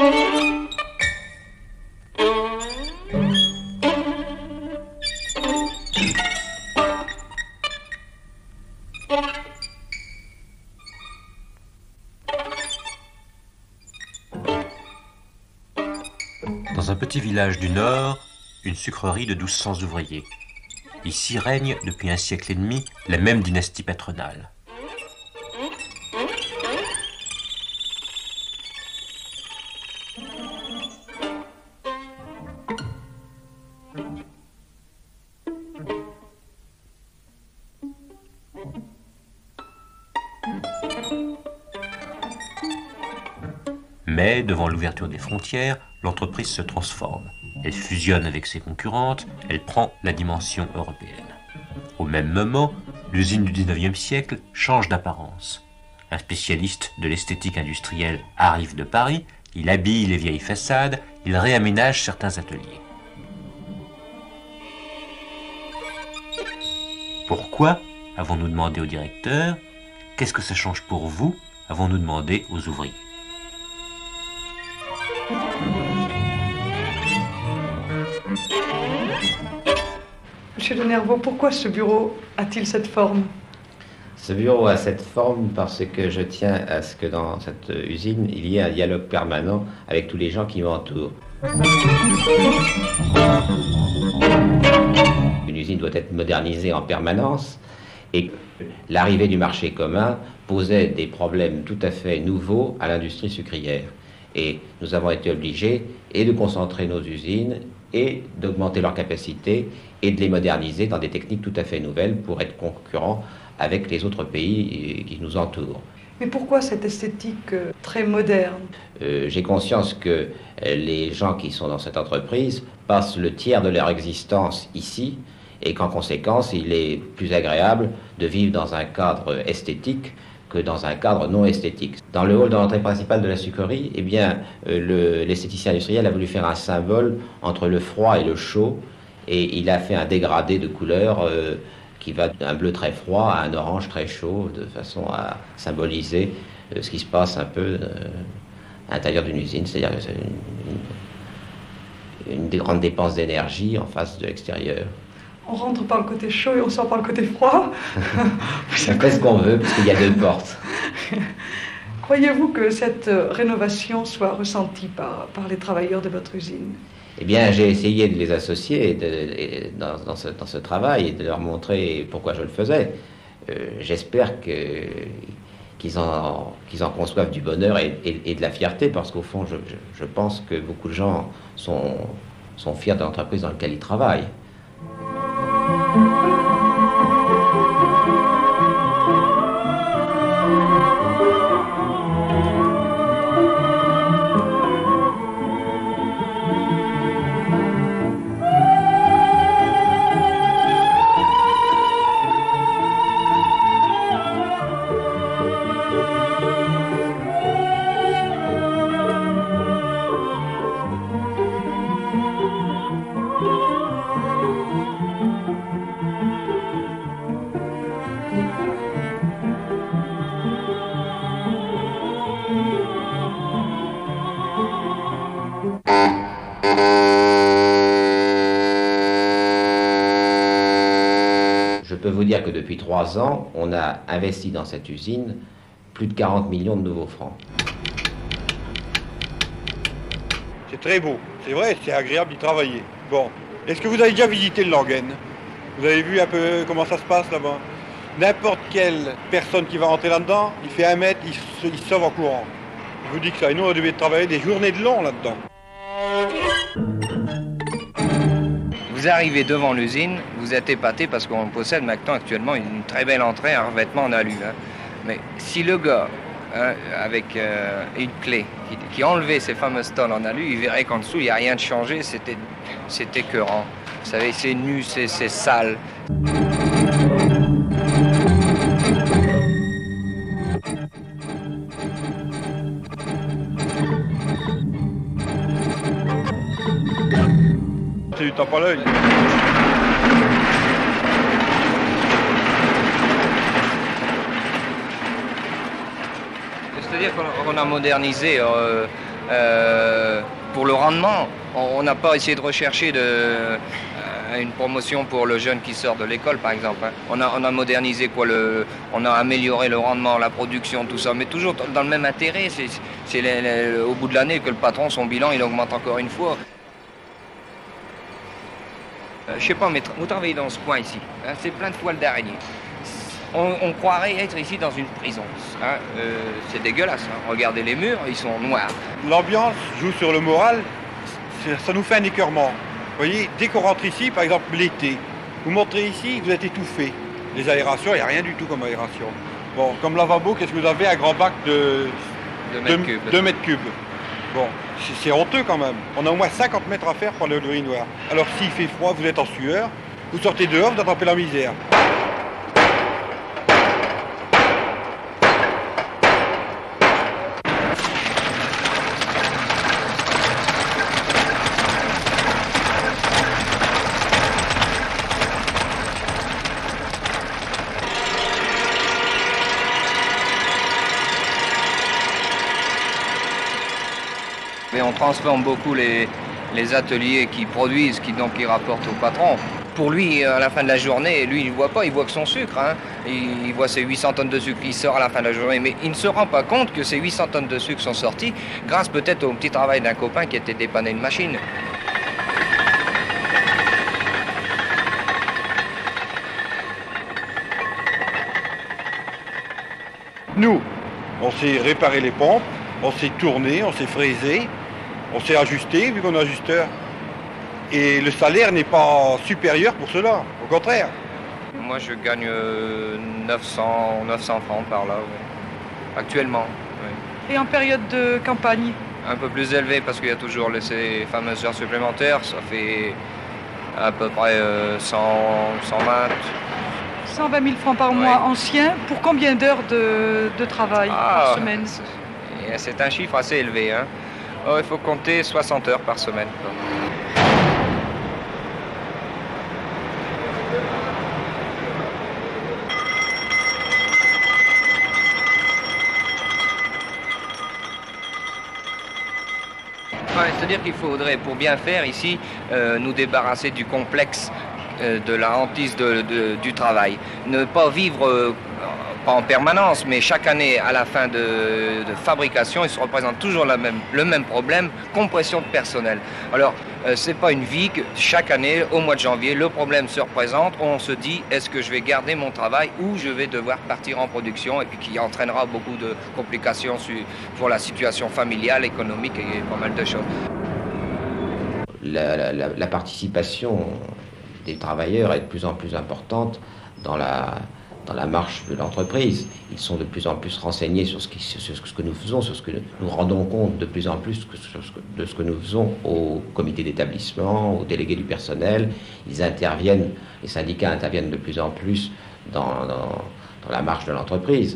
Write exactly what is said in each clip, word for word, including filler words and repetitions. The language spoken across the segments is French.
Dans un petit village du Nord, une sucrerie de douze cents ouvriers. Ici règne, depuis un siècle et demi, la même dynastie patronale. Mais, devant l'ouverture des frontières, l'entreprise se transforme. Elle fusionne avec ses concurrentes, elle prend la dimension européenne. Au même moment, l'usine du dix-neuvième siècle change d'apparence. Un spécialiste de l'esthétique industrielle arrive de Paris, il habille les vieilles façades, il réaménage certains ateliers. Pourquoi, avons-nous demandé au directeur? Qu'est-ce que ça change pour vous, avons-nous demandé aux ouvriers? Monsieur de Nervaux, pourquoi ce bureau a-t-il cette forme? Ce bureau a cette forme parce que je tiens à ce que dans cette usine, il y ait un dialogue permanent avec tous les gens qui m'entourent. Une usine doit être modernisée en permanence et l'arrivée du marché commun posait des problèmes tout à fait nouveaux à l'industrie sucrière. Et nous avons été obligés et de concentrer nos usines et d'augmenter leur capacité et de les moderniser dans des techniques tout à fait nouvelles pour être concurrents avec les autres pays qui nous entourent. Mais pourquoi cette esthétique très moderne? euh, J'ai conscience que les gens qui sont dans cette entreprise passent le tiers de leur existence ici et qu'en conséquence, il est plus agréable de vivre dans un cadre esthétique que dans un cadre non esthétique. Dans le hall de l'entrée principale de la sucrerie, eh bien, euh, l'esthéticien industriel a voulu faire un symbole entre le froid et le chaud, et il a fait un dégradé de couleurs euh, qui va d'un bleu très froid à un orange très chaud, de façon à symboliser euh, ce qui se passe un peu euh, à l'intérieur d'une usine, c'est-à-dire une, une, une grande dépense d'énergie en face de l'extérieur. On rentre par le côté chaud et on sort par le côté froid. On fait ce qu'on veut, parce qu'il y a deux portes. Croyez-vous que cette rénovation soit ressentie par, par les travailleurs de votre usine? Eh bien, j'ai essayé de les associer de, de, dans, dans, ce, dans ce travail et de leur montrer pourquoi je le faisais. Euh, J'espère que, qu'ils en, qu'ils en conçoivent du bonheur et, et, et de la fierté, parce qu'au fond, je, je, je pense que beaucoup de gens sont, sont fiers de l'entreprise dans laquelle ils travaillent. Je peux vous dire que depuis trois ans, on a investi dans cette usine plus de quarante millions de nouveaux francs. C'est très beau, c'est vrai, c'est agréable d'y travailler. Bon, est-ce que vous avez déjà visité le Langen? Vous avez vu un peu comment ça se passe là-bas? N'importe quelle personne qui va rentrer là-dedans, il fait un mètre, il se, il se sauve en courant. Je vous dis que ça, et nous on devait travailler des journées de long là-dedans. Vous arrivez devant l'usine, vous êtes épaté parce qu'on possède maintenant actuellement une très belle entrée, un revêtement en alu. Hein. Mais si le gars, hein, avec euh, une clé, qui, qui enlevait ces fameuses tôles en alu, il verrait qu'en dessous, il n'y a rien de changé, c'était écœurant. Vous savez, c'est nu, c'est sale. C'est du tape à l'œil. C'est-à-dire qu'on a modernisé euh, Euh, pour le rendement, on n'a pas essayé de rechercher de, euh, une promotion pour le jeune qui sort de l'école, par exemple. Hein. On a, on a modernisé, quoi, le, on a amélioré le rendement, la production, tout ça, mais toujours dans le même intérêt. C'est au bout de l'année que le patron, son bilan, il augmente encore une fois. Euh, je sais pas, mais vous travaillez dans ce coin ici, hein, c'est plein de toiles d'araignée. On, on croirait être ici dans une prison. Hein. Euh, c'est dégueulasse. Hein. Regardez les murs, ils sont noirs. L'ambiance joue sur le moral, ça nous fait un écœurement. Vous voyez, dès qu'on rentre ici, par exemple l'été, vous montrez ici, vous êtes étouffé. Les aérations, il n'y a rien du tout comme aération. Bon, comme lavabo, qu'est-ce que vous avez? Un grand bac de deux mètres cubes. Bon, c'est honteux quand même. On a au moins cinquante mètres à faire pour le urinoir. Alors s'il fait froid, vous êtes en sueur, vous sortez dehors, vous attrapez la misère. Mais on transforme beaucoup les, les ateliers qui produisent, qui donc qui rapportent au patron. Pour lui, à la fin de la journée, lui, il ne voit pas, il voit que son sucre. Hein. Il, il voit ces huit cents tonnes de sucre qui sort à la fin de la journée, mais il ne se rend pas compte que ces huit cents tonnes de sucre sont sorties grâce peut-être au petit travail d'un copain qui était dépanné une machine. Nous, on sait réparer les pompes, on sait tourner, on sait fraiser, on sait ajuster vu qu'on est ajusteur. Et le salaire n'est pas supérieur pour cela, au contraire. Moi je gagne neuf cents, neuf cents francs par là, ouais. Actuellement. Oui. Et en période de campagne? Un peu plus élevé parce qu'il y a toujours ces fameuses heures supplémentaires, ça fait à peu près cent, cent vingt. cent vingt mille francs par mois, ouais. Ancien, pour combien d'heures de, de travail ah, par semaine? C'est un chiffre assez élevé. Hein. Oh, il faut compter soixante heures par semaine. Ouais, c'est-à-dire qu'il faudrait, pour bien faire ici, euh, nous débarrasser du complexe euh, de la hantise de, de, du travail. Ne pas vivre... Euh, pas en permanence, mais chaque année, à la fin de, de fabrication, il se représente toujours la même, le même problème, compression de personnel. Alors, euh, c'est pas une vie que chaque année, au mois de janvier, le problème se représente, on se dit, est-ce que je vais garder mon travail ou je vais devoir partir en production, et puis qui entraînera beaucoup de complications pour la situation familiale, économique et pas mal de choses. La, la, la participation des travailleurs est de plus en plus importante dans la... dans la marche de l'entreprise. Ils sont de plus en plus renseignés sur ce, qui, sur ce que nous faisons, sur ce que nous rendons compte de plus en plus de ce que nous faisons au comité d'établissement, aux délégués du personnel. Ils interviennent, les syndicats interviennent de plus en plus dans, dans, dans la marche de l'entreprise.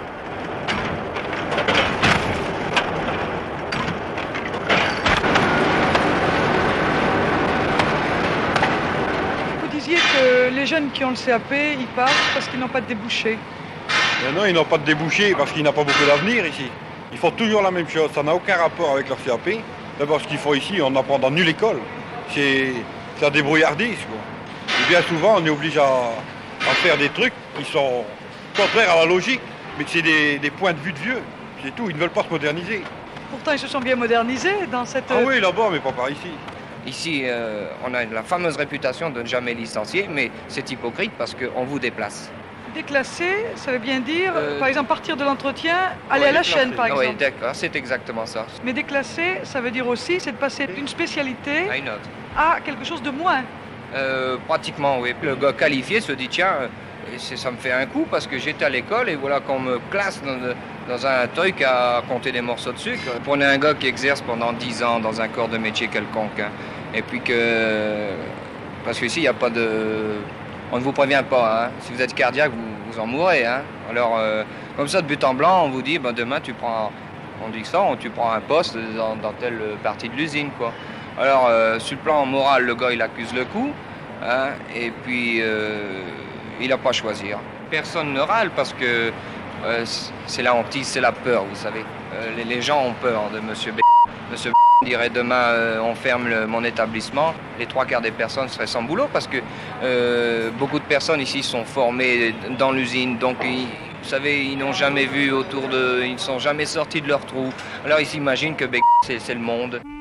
Les jeunes qui ont le C A P, ils partent parce qu'ils n'ont pas de débouchés. Mais non, ils n'ont pas de débouchés parce qu'il n'y a pas beaucoup d'avenir ici. Ils font toujours la même chose, ça n'a aucun rapport avec leur C A P. D'abord, ce qu'ils font ici, on n'apprend dans nulle école. C'est la débrouillardise, quoi. Et bien souvent, on est obligé à, à faire des trucs qui sont contraires à la logique, mais c'est des, des points de vue de vieux. C'est tout, ils ne veulent pas se moderniser. Pourtant, ils se sont bien modernisés dans cette... Ah oui, là-bas, mais pas par ici. Ici, euh, on a la fameuse réputation de ne jamais licencier, mais c'est hypocrite parce qu'on vous déplace. Déclasser, ça veut bien dire, euh, par exemple, partir de l'entretien, aller ouais, à la chaîne, par exemple. Oui, d'accord, c'est exactement ça. Mais déclasser, ça veut dire aussi, c'est de passer d'une spécialité à une autre, à quelque chose de moins. Euh, pratiquement, oui. Le gars qualifié se dit, tiens, ça me fait un coup parce que j'étais à l'école et voilà qu'on me classe dans, dans un truc à compter des morceaux de sucre. Prenez un gars qui exerce pendant dix ans dans un corps de métier quelconque, hein, et puis que... Parce qu'ici, il n'y a pas de... On ne vous prévient pas, hein. Si vous êtes cardiaque, vous, vous en mourrez, hein. Alors, euh, comme ça, de but en blanc, on vous dit, ben, demain, tu prends... On dit ça, tu prends un poste dans, dans telle partie de l'usine, quoi. Alors, euh, sur le plan moral, le gars, il accuse le coup, hein, et puis... Euh, il n'a pas à choisir. Personne ne râle parce que euh, c'est la hantise, c'est la peur, vous savez. Euh, les, les gens ont peur de Monsieur B. Monsieur dirait demain euh, on ferme le, mon établissement, les trois quarts des personnes seraient sans boulot parce que euh, beaucoup de personnes ici sont formées dans l'usine, donc ils, vous savez, ils n'ont jamais vu autour de, ils ne sont jamais sortis de leur trou. Alors ils s'imaginent que c'est le monde.